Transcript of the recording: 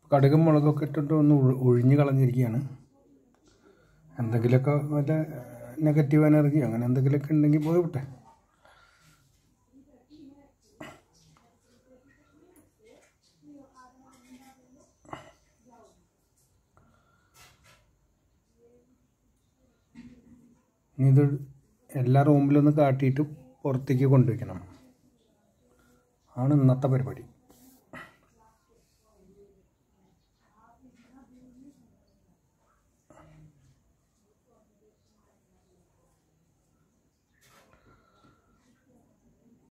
കടുകും മുളകൊക്കെ ഇട്ടിട്ട് ഒന്ന് ഒഴിഞ്ഞ് കളഞ്ഞിരിക്കുകയാണ്. എന്തെങ്കിലുമൊക്കെ വല്ല നെഗറ്റീവ് എനർജി അങ്ങനെ എന്തെങ്കിലുമൊക്കെ ഉണ്ടെങ്കിൽ പോയി വിട്ടെ. ഇത് എല്ലാ റൂമിലൊന്ന് കാട്ടിയിട്ട് പുറത്തേക്ക് കൊണ്ടുവയ്ക്കണം ആണ് ഇന്നത്തെ പരിപാടി.